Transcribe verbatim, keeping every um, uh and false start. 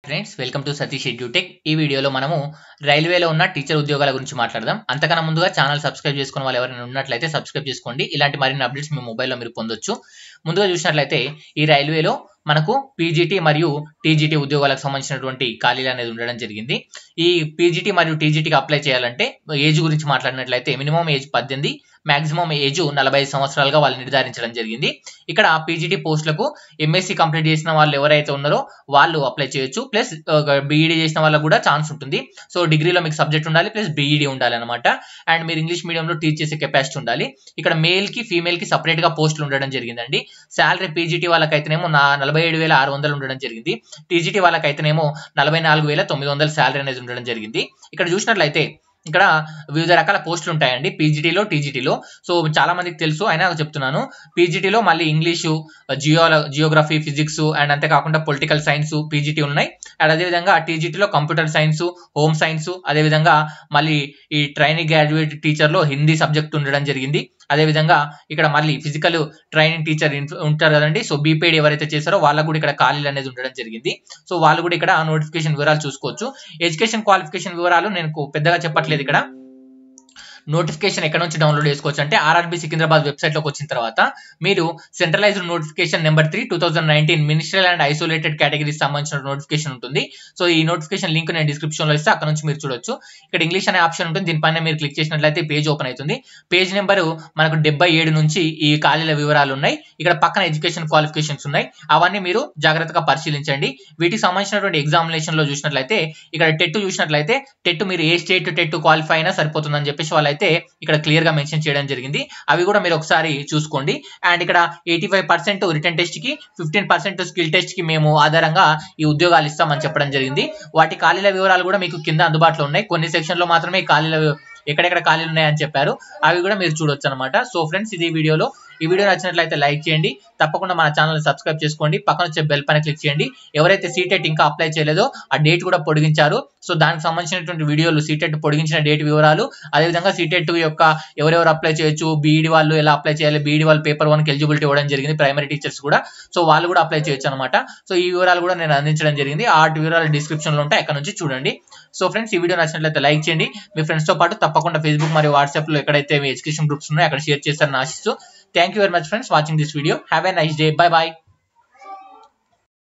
Friends welcome to Satish Edutech. ఈ వీడియోలో మనము రైల్వేలో ఉన్న టీచర్ ఉద్యోగాల గురించి మాట్లాడదాం. అంతకన్నా ముందుగా ఛానల్ సబ్స్క్రైబ్ చేసుకున్న వాళ్ళు ఎవరైనా ఉన్నట్లయితే సబ్స్క్రైబ్ చేసుకోండి. ఇలాంటి మరిన్ని అప్డేట్స్ మీ మొబైల్లో మీరు పొందొచ్చు. ముందుగా చూసినట్లయితే ఈ రైల్వేలో మనకు పీజీటీ మరియు టీజీటీ ఉద్యోగాలకు సంబంధించినటువంటి ఖాళీలు అనేది ఉండడం జరిగింది. ఈ పీజీటీ మరియు టీజీటీకి అప్లై చేయాలంటే ఏజ్ గురించి మాట్లాడినట్లయితే మినిమం ఏజ్ పద్దెనిమిది, మాక్సిమం ఏజ్ నలభై ఐదు సంవత్సరాలుగా వాళ్ళు నిర్ధారించడం జరిగింది. ఇక్కడ పీజీటీ పోస్టులకు ఎంఎస్సీ కంప్లీట్ చేసిన వాళ్ళు ఎవరైతే ఉన్నారో వాళ్ళు అప్లై చేయొచ్చు. ప్లస్ బీఈడీ చేసిన వాళ్ళకు కూడా ఛాన్స్ ఉంటుంది. సో డిగ్రీలో మీకు సబ్జెక్ట్ ఉండాలి, ప్లస్ బీఈడీ ఉండాలి అనమాట. అండ్ మీరు ఇంగ్లీష్ మీడియంలో టీచ్ చేసే కెపాసిటీ ఉండాలి. ఇక్కడ మేల్ కి ఫీమేల్ కి సపరేట్ గా పోస్టులు ఉండడం జరిగిందండి. శాలరీ పీజీటీ వాళ్ళకైతేనేమో నా నలభై ఏడు వేల ఆరు వందలు ఉండడం జరిగింది. టీజీటీ వాళ్ళకైతేనేమో నలభై నాలుగు వేల తొమ్మిది వందల శాలరీ అనేది ఉండడం జరిగింది. ఇక్కడ చూసినట్లయితే ఇక్కడ వివిధ రకాల పోస్టులు ఉంటాయండి పీజీటీలో టీజీటీలో. సో చాలా మందికి తెలుసు, అయినా చెప్తున్నాను. పీజీటీలో మళ్ళీ English, geo geography, physics and అంతేకాకుండా పొలిటికల్ సైన్స్ పీజీటీ ఉన్నాయి. అండ్ అదేవిధంగా టీజీటీలో కంప్యూటర్ సైన్స్, హోమ్ సైన్స్, అదేవిధంగా మళ్ళీ ఈ ట్రైనింగ్ గ్రాడ్యుయేట్ టీచర్లో హిందీ సబ్జెక్ట్ ఉండడం జరిగింది. అదేవిధంగా ఇక్కడ మళ్ళీ ఫిజికల్ ట్రైనింగ్ టీచర్ ఉంటారు కదండి. సో బీపీడీ ఎవరైతే చేశారో వాళ్ళకు కూడా ఇక్కడ ఖాళీలు అనేది ఉండడం జరిగింది. సో వాళ్ళు కూడా ఇక్కడ నోటిఫికేషన్ వివరాలు చూసుకోవచ్చు. ఎడ్యుకేషన్ క్వాలిఫికేషన్ వివరాలు నేను పెద్దగా చెప్పట్లేదు. ఇక్కడ నోటిఫికేషన్ ఎక్కడ నుంచి డౌన్లోడ్ చేసుకోవచ్చు అంటే ఆర్ఆర్బీ సికింద్రాబాద్ వెబ్సైట్ లోకి వచ్చిన తర్వాత మీరు centralised notification number three two thousand nineteen ministerial and isolated categories సంబంధించిన నోటిఫికేషన్ ఉంటుంది. సో ఈ నోటిఫికేషన్ లింక్ నేను డిస్క్రిప్షన్ లో ఇస్తే అక్కడ నుంచి మీరు చూడొచ్చు. ఇక్కడ ఇంగ్లీష్ అనే ఆప్షన్ ఉంటుంది. దీనిపైన మీరు క్లిక్ చేసినట్లయితే పేజ్ ఓపెన్ అవుతుంది. పేజ్ నెంబర్ మనకు డెబ్బై ఏడు నుంచి ఈ ఖాళీల వివరాలు ఉన్నాయి. ఇక్కడ పక్కన ఎడ్యుకేషన్ క్వాలిఫికేషన్స్ ఉన్నాయి. అవన్నీ మీరు జాగ్రత్తగా పరిశీలించండి. వీటికి సంబంధించినటువంటి ఎగ్జామినేషన్ లో చూసినట్లయితే ఇక్కడ టెట్ చూసినట్లయితే టెట్ మీరు ఏ స్టేట్ టెట్ క్వాలిఫై అయినా సరిపోతుందని చెప్పేసి వాళ్ళు అయితే ఇక్కడ క్లియర్ గా మెన్షన్ చేయడం జరిగింది. అవి కూడా మీరు ఒకసారి చూసుకోండి. అండ్ ఇక్కడ eighty five percent return test కి, ఫిఫ్టీన్ పర్సెంట్ స్కిల్ టెస్ట్ కి మేము ఆధారంగా ఈ ఉద్యోగాలు ఇస్తామని చెప్పడం జరిగింది. వాటి ఖాళీల వివరాలు కూడా మీకు కింద అందుబాటులో ఉన్నాయి. కొన్ని సెక్షన్ లో మాత్రమే ఖాళీల ఎక్కడెక్కడ ఖాళీలు ఉన్నాయని చెప్పారు. అవి కూడా మీరు చూడొచ్చు అనమాట. సో ఫ్రెండ్స్, ఇది వీడియోలో ఈ వీడియో నచ్చినట్లయితే లైక్ చేయండి. తప్పకుండా మన ఛానల్ సబ్స్క్రైబ్ చేసుకోండి. పక్కన వచ్చే బెల్ పైన క్లిక్ చేయండి. ఎవరైతే సీటెట్ ఇంకా అప్లై చేయలేదో ఆ డేట్ కూడా పొడిగించారు. సో దానికి సంబంధించినటువంటి వీడియోలు, సీటెట్ పొడిగించిన డేట్ వివరాలు, అదేవిధంగా సీటెట్ యొక్క ఎవరెవరు అప్లై చేయొచ్చు, బీఈడీ వాళ్ళు ఎలా అప్లై చేయాలి, బీఈడీ వాళ్ళు పేపర్ వన్ కి ఎలిజిబిలిటీ ఇవ్వడం జరిగింది, ప్రైమరీ టీచర్స్ కూడా. సో వాళ్ళు కూడా అప్లై చేయొచ్చు అనమాట. సో ఈ వివరాలు కూడా నేను అందించడం జరిగింది. ఆ వివరాలు డిస్క్రిప్షన్ లో ఉంటాయి, అక్కడ నుంచి చూడండి. సో ఫ్రెండ్స్, ఈ వీడియో నచ్చినట్లయితే లైక్ చేయండి. మీ ఫ్రెండ్స్ తో పాటు తప్పకుండా ఫేస్బుక్ మరియు వాట్సాప్ లో ఎక్కడైతే మీ ఎడ్యుకేషన్ గ్రూప్స్ ఉన్నాయో అక్కడ షేర్ చేస్తారని ఆశిస్తూ thank you very much friends watching this video. Have a nice day. Bye by.